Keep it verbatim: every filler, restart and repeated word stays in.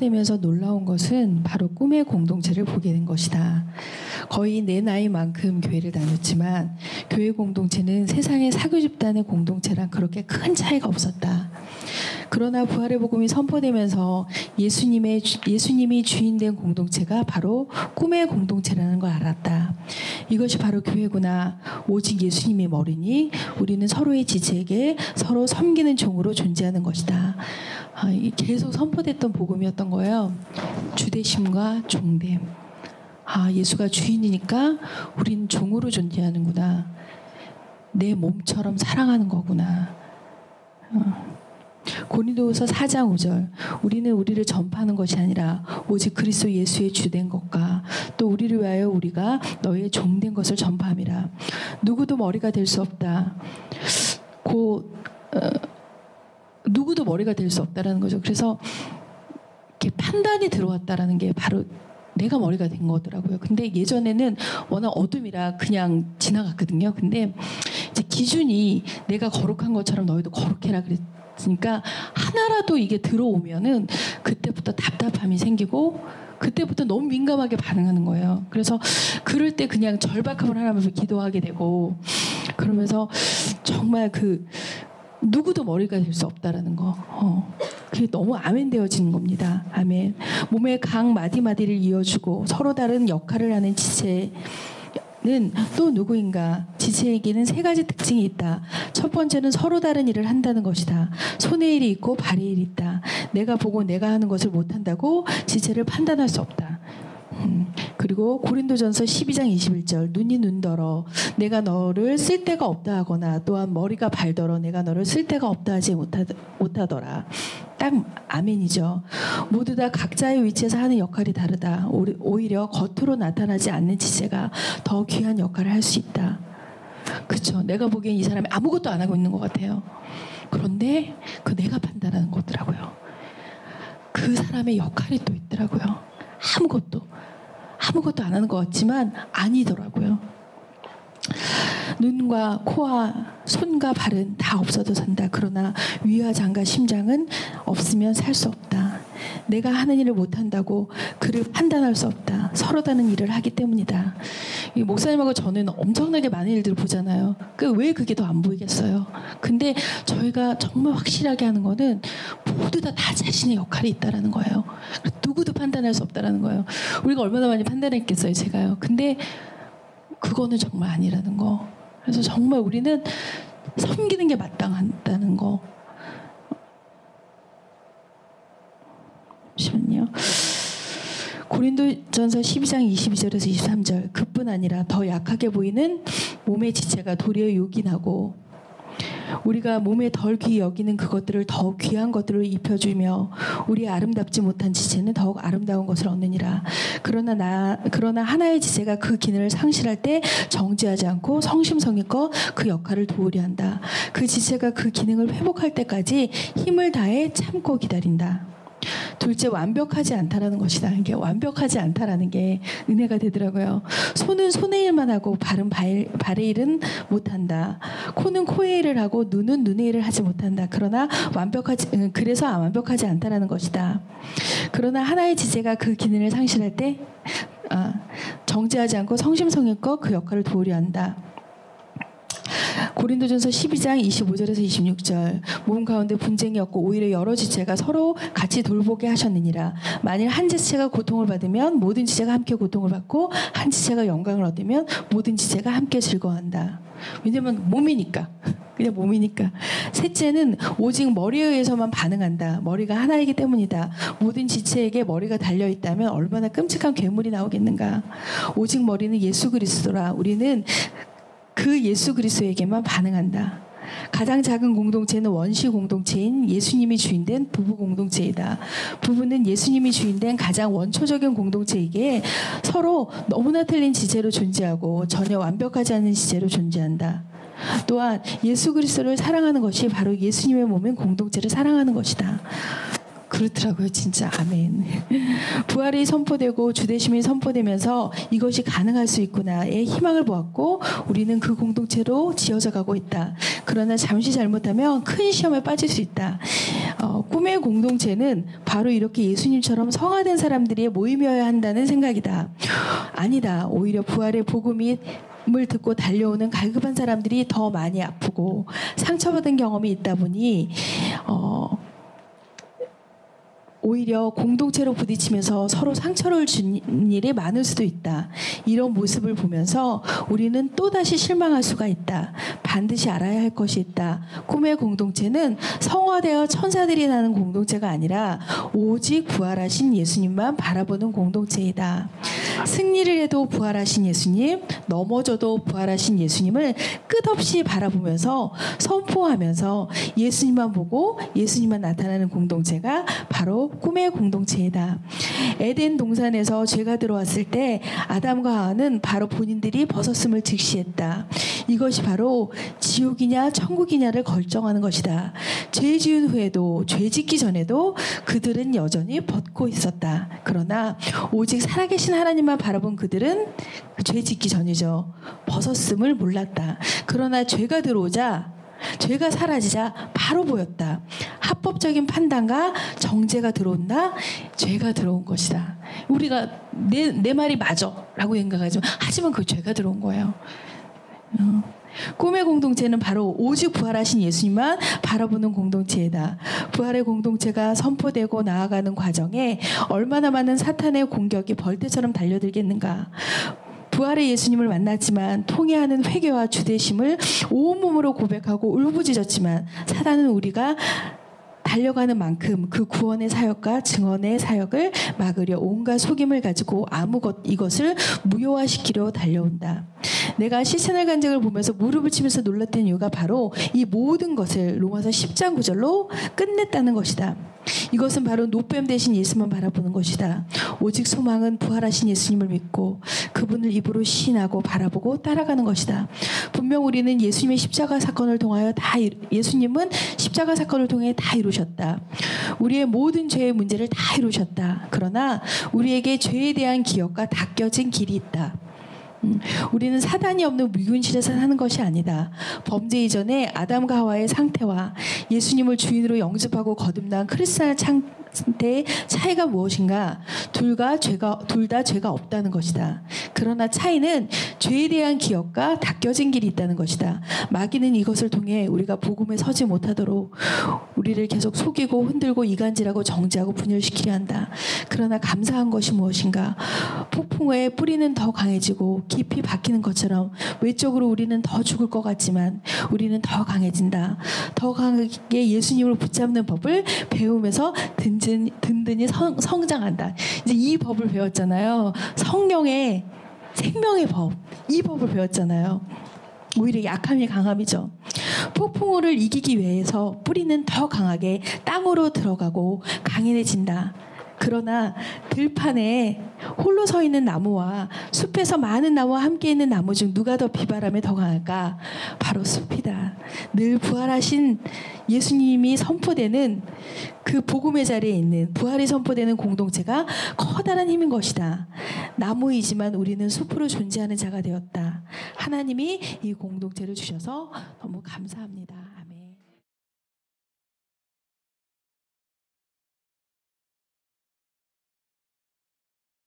선포되면서 놀라운 것은 바로 꿈의 공동체를 보게 된 것이다. 거의 내 나이만큼 교회를 다녔지만 교회 공동체는 세상의 사교 집단의 공동체랑 그렇게 큰 차이가 없었다. 그러나 부활의 복음이 선포되면서 예수님의, 예수님이 주인된 공동체가 바로 꿈의 공동체라는 걸 알았다. 이것이 바로 교회구나. 오직 예수님이 머리니 우리는 서로의 지체에게 서로 섬기는 종으로 존재하는 것이다. 아, 계속 선포됐던 복음이었던 거예요. 주대심과 종됨. 아, 예수가 주인이니까 우린 종으로 존재하는구나. 내 몸처럼 사랑하는 거구나. 어. 고린도후서 사 장 오 절 우리는 우리를 전파하는 것이 아니라 오직 그리스도 예수의 주된 것과 또 우리를 위하여 우리가 너의 종된 것을 전파함이라. 누구도 머리가 될 수 없다. 고 어, 누구도 머리가 될 수 없다라는 거죠. 그래서 이렇게 판단이 들어왔다라는 게 바로 내가 머리가 된 거더라고요. 근데 예전에는 워낙 어둠이라 그냥 지나갔거든요. 근데 이제 기준이 내가 거룩한 것처럼 너희도 거룩해라 그랬. 그러니까 하나라도 이게 들어오면은 그때부터 답답함이 생기고 그때부터 너무 민감하게 반응하는 거예요. 그래서 그럴 때 그냥 절박함을 하면서 기도하게 되고 그러면서 정말 그 누구도 머리가 될 수 없다라는 거. 어. 그게 너무 아멘 되어지는 겁니다. 아멘. 몸의 각 마디마디를 이어주고 서로 다른 역할을 하는 지체 는 또 누구인가? 지체에게는 세 가지 특징이 있다. 첫 번째는 서로 다른 일을 한다는 것이다. 손의 일이 있고 발의 일이 있다. 내가 보고 내가 하는 것을 못한다고 지체를 판단할 수 없다. 음, 그리고 고린도전서 십이 장 이십일 절 눈이 눈더러 내가 너를 쓸 데가 없다 하거나 또한 머리가 발더러 내가 너를 쓸 데가 없다 하지 못하, 못하더라. 딱 아멘이죠. 모두 다 각자의 위치에서 하는 역할이 다르다. 오히려 겉으로 나타나지 않는 지체가 더 귀한 역할을 할 수 있다. 그렇죠. 내가 보기엔 이 사람이 아무것도 안 하고 있는 것 같아요. 그런데 그 내가 판단하는 거더라고요. 그 사람의 역할이 또 있더라고요. 아무것도 아무것도 안 하는 것 같지만 아니더라고요. 눈과 코와 손과 발은 다 없어도 산다. 그러나 위와 장과 심장은 없으면 살 수 없다. 내가 하는 일을 못한다고 그를 판단할 수 없다. 서로 다른 일을 하기 때문이다. 이 목사님하고 저는 엄청나게 많은 일들을 보잖아요. 그 왜 그게 더 안 보이겠어요? 근데 저희가 정말 확실하게 하는 거는 모두 다, 다 자신의 역할이 있다라는 거예요. 누구도 판단할 수 없다라는 거예요. 우리가 얼마나 많이 판단했겠어요, 제가요. 근데 그거는 정말 아니라는 거. 그래서 정말 우리는 섬기는 게 마땅하다는 거. 잠시만요. 고린도전서 십이 장 이십이 절에서 이십삼 절 그뿐 아니라 더 약하게 보이는 몸의 지체가 도리어 요긴하고 우리가 몸에 덜 귀히 여기는 그것들을 더욱 귀한 것들을 입혀주며 우리 아름답지 못한 지체는 더욱 아름다운 것을 얻느니라. 그러나 나 그러나 하나의 지체가 그 기능을 상실할 때 정죄하지 않고 성심성의껏 그 역할을 도우려 한다. 그 지체가 그 기능을 회복할 때까지 힘을 다해 참고 기다린다. 둘째, 완벽하지 않다라는 것이다. 이게 완벽하지 않다라는 게 은혜가 되더라고요. 손은 손의 일만 하고 발은 발, 발의 일은 못한다. 코는 코의 일을 하고 눈은 눈의 일을 하지 못한다. 그러나 완벽하지 그래서 완벽하지 않다라는 것이다. 그러나 하나의 지체가 그 기능을 상실할 때 아, 정죄하지 않고 성심성의껏 그 역할을 도우려 한다. 고린도전서 십이 장 이십오 절에서 이십육 절 몸 가운데 분쟁이 없고 오히려 여러 지체가 서로 같이 돌보게 하셨느니라. 만일 한 지체가 고통을 받으면 모든 지체가 함께 고통을 받고 한 지체가 영광을 얻으면 모든 지체가 함께 즐거워한다. 왜냐면 몸이니까. 그냥 몸이니까. 셋째는 오직 머리에 의해서만 반응한다. 머리가 하나이기 때문이다. 모든 지체에게 머리가 달려있다면 얼마나 끔찍한 괴물이 나오겠는가. 오직 머리는 예수 그리스도라. 우리는 그 예수 그리스도에게만 반응한다. 가장 작은 공동체는 원시 공동체인 예수님이 주인된 부부 공동체이다. 부부는 예수님이 주인된 가장 원초적인 공동체이기에 서로 너무나 틀린 지체로 존재하고 전혀 완벽하지 않은 지체로 존재한다. 또한 예수 그리스도를 사랑하는 것이 바로 예수님의 몸인 공동체를 사랑하는 것이다. 그렇더라고요. 진짜 아멘. 부활이 선포되고 주대심이 선포되면서 이것이 가능할 수 있구나의 희망을 보았고 우리는 그 공동체로 지어져 가고 있다. 그러나 잠시 잘못하면 큰 시험에 빠질 수 있다. 어, 꿈의 공동체는 바로 이렇게 예수님처럼 성화된 사람들이 모임이어야 한다는 생각이다. 아니다. 오히려 부활의 복음이 을 듣고 달려오는 갈급한 사람들이 더 많이 아프고 상처받은 경험이 있다 보니 어, 오히려 공동체로 부딪히면서 서로 상처를 준 일이 많을 수도 있다. 이런 모습을 보면서 우리는 또다시 실망할 수가 있다. 반드시 알아야 할 것이 있다. 꿈의 공동체는 성화되어 천사들이 나는 공동체가 아니라 오직 부활하신 예수님만 바라보는 공동체이다. 승리를 해도 부활하신 예수님, 넘어져도 부활하신 예수님을 끝없이 바라보면서 선포하면서 예수님만 보고 예수님만 나타나는 공동체가 바로 꿈의 공동체이다. 에덴 동산에서 죄가 들어왔을 때 아담과 하와는 바로 본인들이 벗었음을 직시했다. 이것이 바로 지옥이냐 천국이냐를 결정하는 것이다. 죄 지은 후에도 죄 짓기 전에도 그들은 여전히 벗고 있었다. 그러나 오직 살아계신 하나님만 바라본 그들은 죄 짓기 전이죠. 벗었음을 몰랐다. 그러나 죄가 들어오자 죄가 사라지자 바로 보였다. 합법적인 판단과 정죄가 들어온다. 죄가 들어온 것이다. 우리가 내, 내 말이 맞아 라고 생각하지만 하지만 그 죄가 들어온 거예요. 어. 꿈의 공동체는 바로 오직 부활하신 예수님만 바라보는 공동체이다. 부활의 공동체가 선포되고 나아가는 과정에 얼마나 많은 사탄의 공격이 벌떼처럼 달려들겠는가. 부활의 예수님을 만났지만 통해하는 회개와 주대심을 온몸으로 고백하고 울부짖었지만 사단은 우리가 달려가는 만큼 그 구원의 사역과 증언의 사역을 막으려 온갖 속임을 가지고 아무것 이것을 무효화시키려 달려온다. 내가 시체날 간증을 보면서 무릎을 치면서 놀랐던 이유가 바로 이 모든 것을 로마서 십 장 구 절로 끝냈다는 것이다. 이것은 바로 노뱀 대신 예수만 바라보는 것이다. 오직 소망은 부활하신 예수님을 믿고 그분을 입으로 시인하고 바라보고 따라가는 것이다. 분명 우리는 예수님의 십자가 사건을 통하여 다 예수님은 십자가 사건을 통해 다 이루셨다. 우리의 모든 죄의 문제를 다 이루셨다. 그러나 우리에게 죄에 대한 기억과 닦여진 길이 있다. 음, 우리는 사단이 없는 미군실에서 사는 것이 아니다. 범죄 이전에 아담과 하와의 상태와 예수님을 주인으로 영접하고 거듭난 크리스찬의 상태의 차이가 무엇인가? 둘과 죄가 둘 다 죄가 없다는 것이다. 그러나 차이는 죄에 대한 기억과 닦여진 길이 있다는 것이다. 마귀는 이것을 통해 우리가 복음에 서지 못하도록 우리를 계속 속이고 흔들고 이간질하고 정죄하고 분열시키려 한다. 그러나 감사한 것이 무엇인가? 폭풍의 뿌리는 더 강해지고 깊이 박히는 것처럼 외적으로 우리는 더 죽을 것 같지만 우리는 더 강해진다. 더 강하게 예수님을 붙잡는 법을 배우면서 든든히, 든든히 성, 성장한다. 이제 이 법을 배웠잖아요. 성령의 생명의 법. 이 법을 배웠잖아요. 오히려 약함이 강함이죠. 폭풍우를 이기기 위해서 뿌리는 더 강하게 땅으로 들어가고 강인해진다. 그러나 들판에 홀로 서 있는 나무와 숲에서 많은 나무와 함께 있는 나무 중 누가 더 비바람에 더 강할까? 바로 숲이다. 늘 부활하신 예수님이 선포되는 그 복음의 자리에 있는 부활이 선포되는 공동체가 커다란 힘인 것이다. 나무이지만 우리는 숲으로 존재하는 자가 되었다. 하나님이 이 공동체를 주셔서 너무 감사합니다.